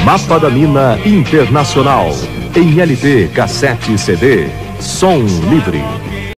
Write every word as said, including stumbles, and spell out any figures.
Mapa da Mina Internacional. Em L P, cassete e C D. Som livre.